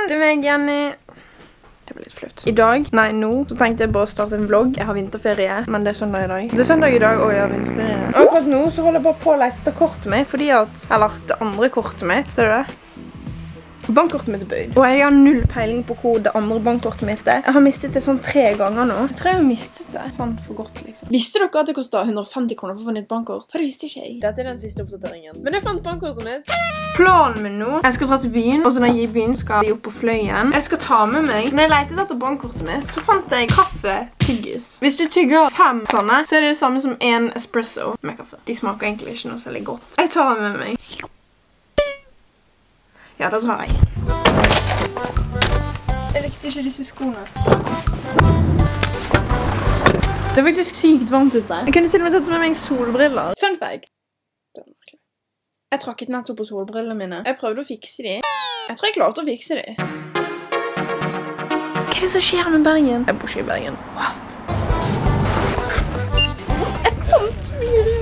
Det er meg, Jenny. Det var litt flaut. I dag, nei nå, så tenkte jeg bare å starte en vlogg. Jeg har vinterferie, men det er søndag i dag. Det er søndag i dag, og jeg har vinterferie. Og akkurat nå så holder jeg bare på å lete etter kortet mitt, fordi at, eller det andre kortet mitt, ser du det? Bankkortet mitt er bøyd. Og jeg har null peiling på hvor det andre bankkortet mitt er. Jeg har mistet det sånn 3 ganger nå. Jeg tror jeg har mistet det sånn for godt, liksom. Visste dere at det kostet 150 kroner for å få nytt bankkort? Det visste ikke jeg. Dette er den siste oppdateringen. Men jeg fant bankkortet mitt. Planen min nå, jeg skal dra til byen, og så når jeg er i byen skal jeg opp på fløyen. Jeg skal ta med meg. Når jeg letet etter bankkortet mitt, så fant jeg kaffe tyggis. Hvis du tygger 5 sånne, så er det det samme som en espresso med kaffe. De smaker egentlig ikke noe særlig godt. Jeg tar med meg. Ja, da drar jeg. Jeg likte ikke disse skoene. Det er faktisk sykt varmt ute. Jeg kunne til og med tatt med meg solbriller. Fun fact. Jeg trakket nettopp på solbrillene mine. Jeg prøvde å fikse de. Jeg tror jeg klarte å fikse de. Hva er det som skjer med Bergen? Jeg bor ikke i Bergen. What? Jeg fant mye det.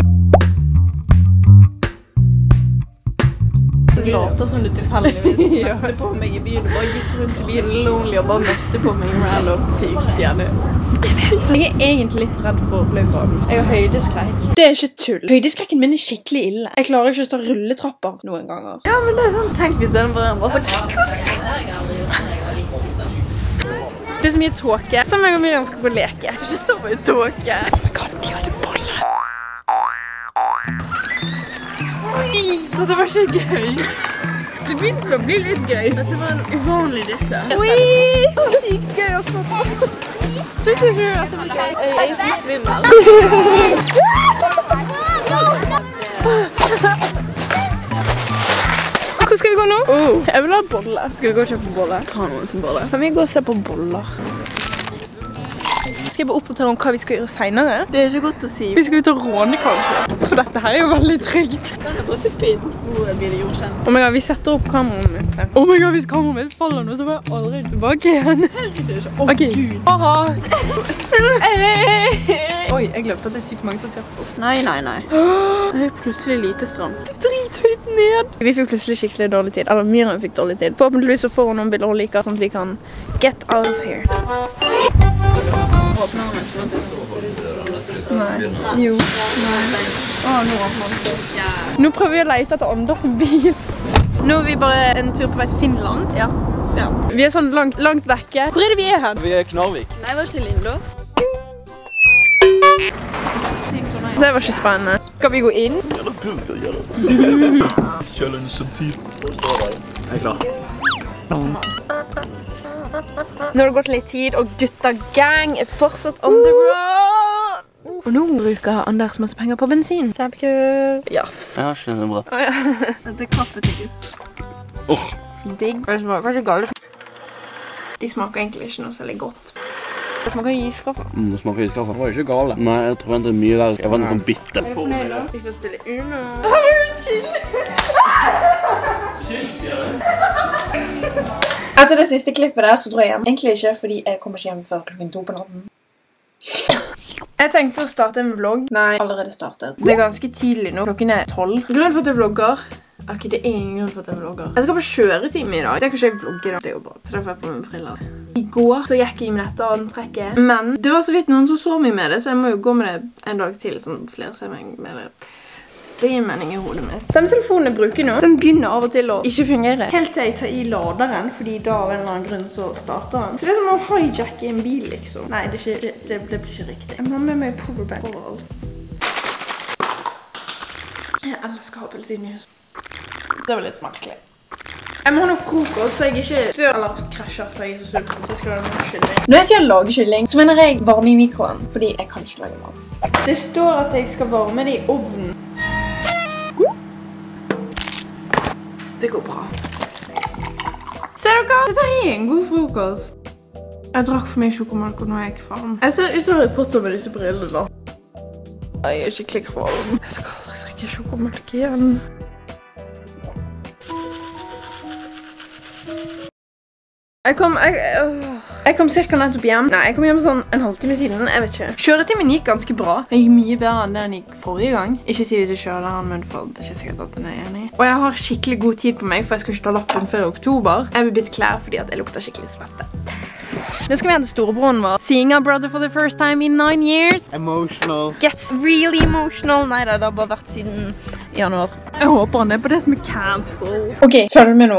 Låter som du tilfeldigvis møtte på meg i byen, bare gikk rundt i byen lonely og bare møtte på meg random tykt igjen. Jeg er egentlig litt redd for fløybanen. Jeg har høydeskrekk. Det er ikke tull. Høydeskrekken min er skikkelig ille. Jeg klarer ikke å ta rulletrapper noen ganger. Ja, men det er sånn, tenk hvis den bare så... Det er så mye tåke. Som jeg og Miriam skal gå og leke. Det er ikke så mye tåke. Oh my god, de hadde boller. Dette var ikke gøy. Det begynte å bli litt gøy. Dette var en uvanlig disse. Oi! Det var sykt gøy også. Synes du ikke at det var gøy? Jeg er så svimmel. Hvor skal vi gå nå? Jeg vil ha boller. Skal vi gå og kjøpe boller? Ta noen som boller. Kan vi gå og se på boller? Skal jeg bare oppdatere om hva vi skal gjøre senere? Det er ikke godt å si. Vi skal ut og råne kanskje. For dette her er jo veldig trygt. Den er bare til fint. Hvor blir det jordkjent? Oh my god, vi setter opp kameraet mitt. Oh my god, hvis kameraet mitt faller nå, så får jeg aldri tilbake igjen. Ok. Haha. Oi, jeg glemte at det er sykt mange som ser på oss. Nei. Det er plutselig lite strøm. Det er drithøyt ned. Vi fikk plutselig skikkelig dårlig tid. Eller Miriam fikk dårlig tid. Forhåpentligvis så får hun noen bilder hun liker, sånn at vi kan get out of here. Nei. Jo. Nei. Nå åpner han seg. Nå prøver vi å lete etter Anders bil. Nå er vi bare en tur på vei til Finland. Ja. Vi er sånn langt vekke. Hvor er det vi er hen? Vi er Knarvik. Nei, var ikke Lindås? Det var ikke spennende. Skal vi gå inn? Challenge som tid. Jeg er klar. Nå har det gått litt tid, og gutta gang er fortsatt on the road. Og nå bruker Anders masse penger på bensin. Kjempekul. Jafs. Ja, skjønner det bra. Dette er kaffetyggis. Digg. Det smaker ikke galt. De smaker egentlig ikke noe særlig godt. Det smaker iskaffe. Det smaker iskaffe. Det var jo ikke gale. Nei, jeg tror det er mye verre. Jeg var nesten bitte. Er du fornøyd da? Vi får spille Uno. Chill! Chill, sier du? Etter det siste klippet der så drar jeg hjem. Egentlig ikke, fordi jeg kommer ikke hjem før klokken 2 på natten. Jeg tenkte å starte en vlogg. Nei, allerede startet. Det er ganske tidlig nå. Klokken er 12. Grunnen for at jeg vlogger. Ok, det er ingen grunn for at jeg vlogger. Jeg skal på kjøretime i dag. Det er kanskje jeg vlogger da. Det er jo bra. Så derfor er jeg på med briller. I går så gikk jeg med dette antrekket. Men det var så vidt noen som så meg med det, så jeg må jo gå med det en dag til. Sånn flere ser meg med det. Det gir mening i hodet mitt. Stemmetelefonen jeg bruker nå, den begynner av og til å ikke fungere. Helt til jeg tar i laderen, fordi da av en eller annen grunn så starter den. Så det er som å hijacke en bil, liksom. Nei, det blir ikke riktig. Jeg må ha med meg powerbank overalt. Jeg elsker appelsinjuice. Det var litt merkelig. Jeg må ha noe frokost, så jeg ikke dør eller krasjer for jeg er så sulten. Så jeg skal lage noe kylling. Når jeg sier lage kylling, så mener jeg varme i mikroen, fordi jeg kan ikke lage mat. Det står at jeg skal varme det i ovnen. Det går bra. Ser dere? Dette er en god frokost. Jeg drakk for mye sjokomelk og nå er jeg kvalm. Jeg ser ut som Harry Potter med disse brillene da. Jeg er skikkelig kvalm. Jeg skal aldri drikke sjokomelk igjen. Jeg kom cirka nettopp hjem. Nei, jeg kom hjem sånn en halvtime siden, jeg vet ikke. Kjøretimen gikk ganske bra. Den gikk mye bedre enn den gikk forrige gang. Ikke si det til kjørelæreren min, for det er ikke sikkert at hun er enig. Og jeg har skikkelig god tid på meg, for jeg skal ikke ta lappen før i oktober. Jeg vil bytte klær fordi at jeg lukter skikkelig svette. Nå skal vi hente storebroren vår. Seeing our brother for the first time in 9 years. Emotional. Gets really emotional. Nei, det har bare vært siden januar. Jeg håper han er på det som er cancel. Ok, følg med nå.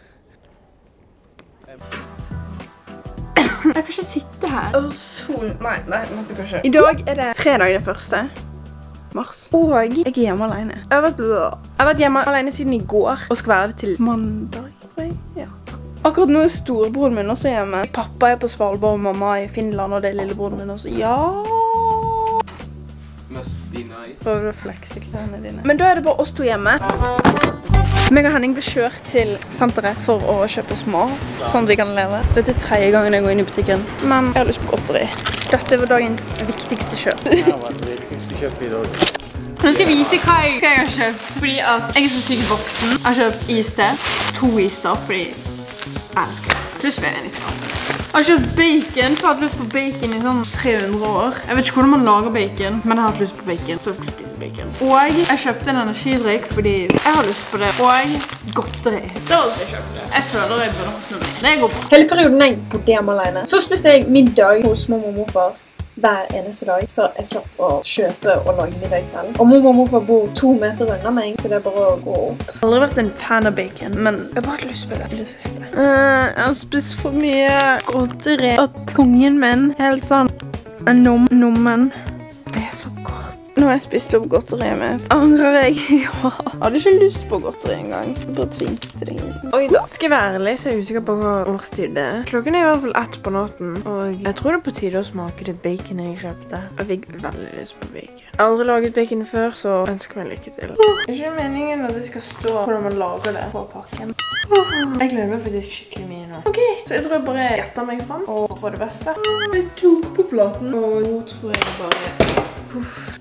Jeg kan ikke sitte her. Nei, dette kan ikke. I dag er det fredag det 1. mars. Og jeg er hjemme alene. Jeg har vært hjemme alene siden i går, og skal være det til mandag. Ja. Akkurat nå er storebroren min også hjemme. Pappa er på Svalbard, og mamma er i Finland, og det er lillebroren min også. Ja. Must be nice. Prøver å flekse klærne dine. Men da er det bare oss to hjemme. Meg og Henning ble kjørt til senteret for å kjøpe oss mat, sånn at vi kan leve. Dette er 3. gangen jeg går inn i butikken, men jeg har lyst på godteri. Dette var dagens viktigste kjøp. Det var det viktigste kjøp i dag. Nå skal jeg vise hva jeg har kjøpt, fordi at jeg er så syk i boksen. Jeg har kjøpt iste, 2 ister, fordi jeg elsker iste. Pluss vi er en i skapet. Jeg har kjøpt bacon, for jeg har hatt lyst på bacon i sånn 300 år. Jeg vet ikke hvordan man lager bacon, men jeg har hatt lyst på bacon, så jeg skal spise bacon. Og jeg kjøpte en energidrikk fordi jeg har lyst på det. Og godteri. Det var alt jeg kjøpte. Jeg føler jeg burde hatt noe mer. Det går bra. Hele perioden jeg bodde hjemme alene, så spiste jeg middag hos mormor og morfar hver eneste dag, så jeg slapp å kjøpe og lage middag selv. Og mormor og morfar bor 2 meter unna meg, så det er bare å gå opp. Jeg har aldri vært en fan av bacon, men jeg har bare hatt lyst på det i det siste. Jeg har spist for mye godteri, og tungen min helt sånn nummen. Det er så godt. Nå har jeg spist opp godteriet mitt. Angrer jeg? Ja. Jeg hadde ikke lyst på godteri engang. Jeg bare tvingte det inn. Oi da. Skal jeg være ærlig, så er jeg usikker på hva årstid det er. Klokken er i hvert fall 1 på natten, og jeg tror det er på tide å smake det bacon jeg kjøpte. Jeg fikk veldig lyst på bacon. Jeg har aldri laget bacon før, så ønsker meg lykke til. Det er ikke meningen at det skal stå hvordan man lager det på pakken. Jeg gleder meg faktisk skikkelig mye nå. Ok, så jeg tror jeg bare gjetter meg frem og håper det beste. Jeg tok på platen, og nå tror jeg bare...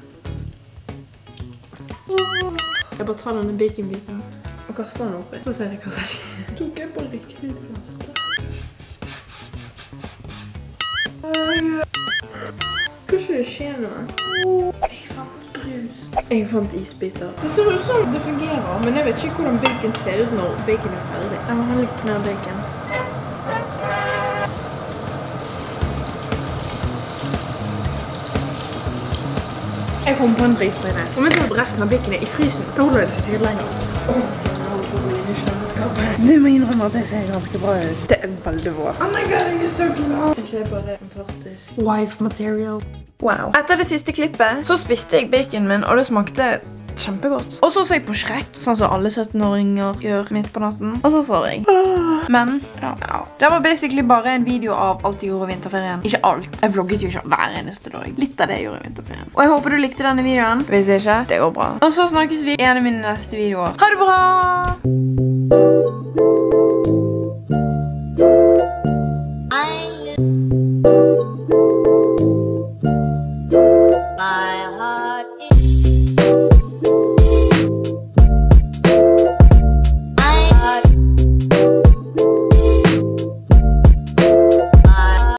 Jeg bare tar denne baconbiten og kaster den oppi, så ser jeg hva som skjer. Tok jeg på riktig plate. Kanskje det skjer noe? Jeg fant brus. Jeg fant isbiter. Det ser ut som det fungerer, men jeg vet ikke hvordan bacon ser ut når bacon er ferdig. Jeg må ha litt mer bacon. Jeg kom på en dritbra idé. Om jeg tar resten av baconet i frysen, da holder det seg sikkert lenger. Du må innrømme at det ser ganske bra ut. Det er veldig bra. Oh my god, jeg er så glad. Ikke det bare fantastisk. Wife material. Wow. Etter det siste klippet så spiste jeg baconen min, og det smakte kjempegodt. Og så jeg på Shrek, sånn som alle 17-åringer gjør midt på natten. Og så sov jeg. Men, ja. Det var basically bare en video av alt jeg gjorde i vinterferien. Ikke alt. Jeg vlogget jo ikke hver eneste dag. Litt av det jeg gjorde i vinterferien. Og jeg håper du likte denne videoen. Hvis ikke, det går bra. Og så snakkes vi i en av mine neste videoer. Ha det bra!